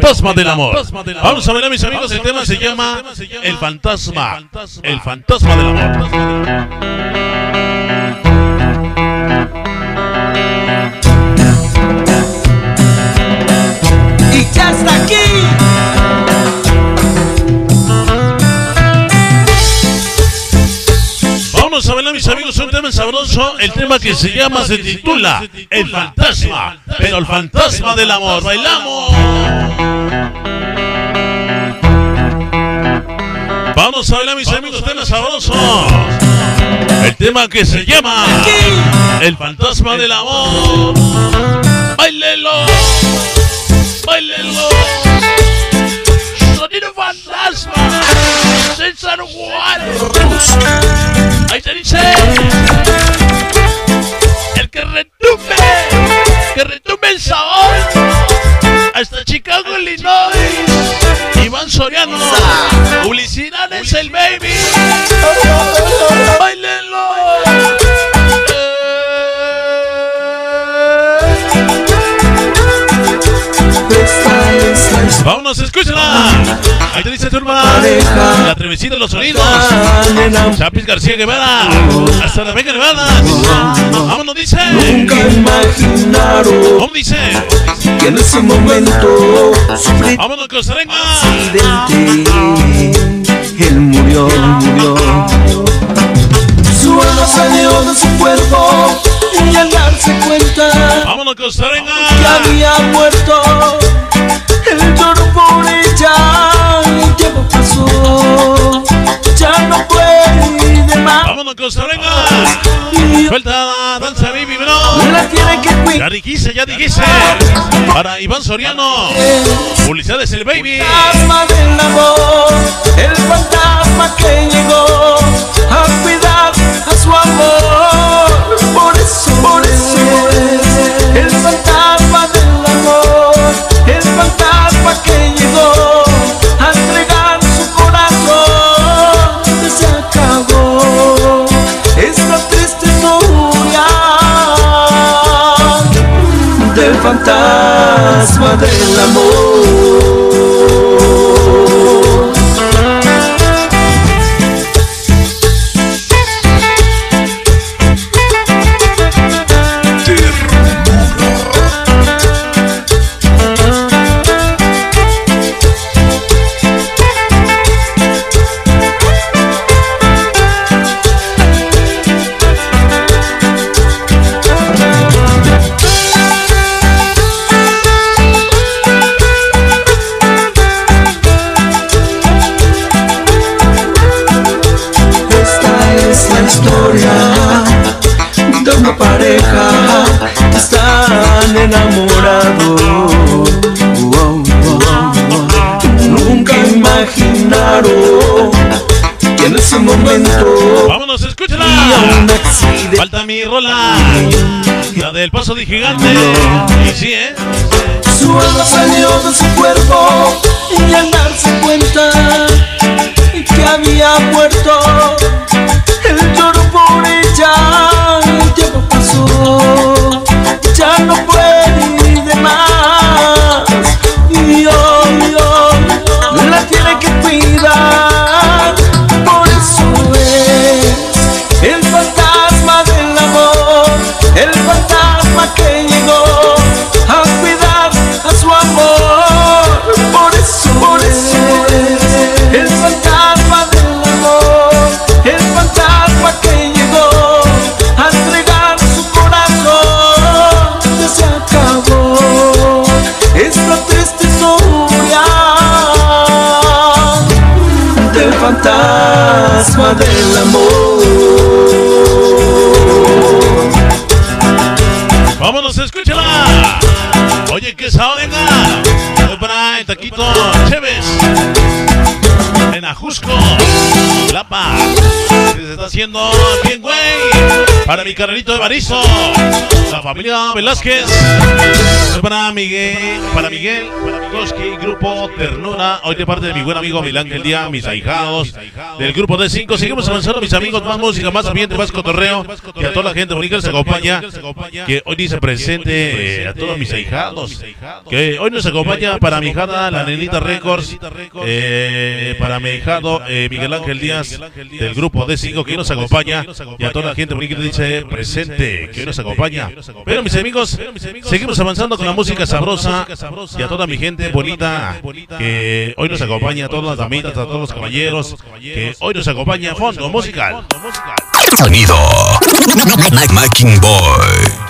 fantasma del amor. Vamos a ver, mis amigos, el tema se llama El fantasma. El fantasma del amor. Y ya está aquí. Vamos a ver, mis amigos, un tema sabroso. El tema que se llama, se titula El fantasma. Pero el fantasma del amor. ¡Bailamos! Vamos a ver, mis amigos, tema sabroso. El tema que se llama El fantasma del amor. ¡Báilelo! ¡Báilelo! Sonido fantasma. César Juárez. Ahí se dice. El que retumbe el sabor. Hasta Chicago, Illinois. Iván Soriano. Publicidad es el baby. ¡Báilenlo! Vámonos, escúchala. Ahí te dice turma. La trevecita de los sonidos. Chapis García Guevara. Hasta la Vega Nevada. Vámonos, dice. Nunca imaginaron. ¿Cómo dice? Que en ese momento sufrí Vámonos, Costa Rica. accidente. Él murió. Su alma salió de su cuerpo y al darse cuenta Vámonos, Costa que Rica. había muerto, él lloró por ella. El tiempo pasó, ya no puede más. Vámonos, Costa Rica. Suelta, danza, baby, bro. La tiene que cuidar. Ya dijiste. Para Iván Soriano. Publicidades el baby. El fantasma del amor, el fantasma que llegó a cuidar a su amor. Por eso es el fantasma del amor, el fantasma que llegó a entregar su corazón. Se acabó esta triste historia del fantasma del amor. De una pareja que están enamorados. Nunca imaginaron que en ese momento Vámonos, escúchala. un accidente. Falta mi rola. La del paso de gigante. Y sí, Su alma salió de su cuerpo y al darse cuenta que había muerto, él lloró por ella. El tiempo pasó, ya no puede más. Y hoy la tiene que cuidar. Por eso es el fantasma del amor, el fantasma que llegó a cuidar a su amor. Por eso es el fantasma del amor, el fantasma que llegó a entregar su corazón. Ya se acabó esta triste historia del fantasma del amor. vámonos, escúchala. Oye, que esa venga. Voy para el taquito Chévez. En Ajusco. Lapa. Que se está haciendo bien, güey. Para mi carnalito Evaristo, la familia Velázquez, para Miguel, Koski, Grupo Ternura, hoy de parte de mi buen amigo Miguel Ángel Díaz, mis ahijados del grupo D5. Seguimos avanzando, mis amigos, más música, más ambiente, más cotorreo, y a toda la gente bonita que se acompaña, que hoy dice presente a todos mis ahijados, que hoy nos acompaña para mi hijada, la Nenita Records, para mi hijado Miguel Ángel Díaz del grupo D5, que hoy nos acompaña, y a toda la gente bonita que dice presente, que hoy nos acompaña. Pero mis amigos, seguimos avanzando con la música sabrosa, y a toda mi gente bonita que hoy nos acompaña, a todas las damitas, a todos los caballeros que hoy nos acompaña a fondo musical. Sonido Making Boy.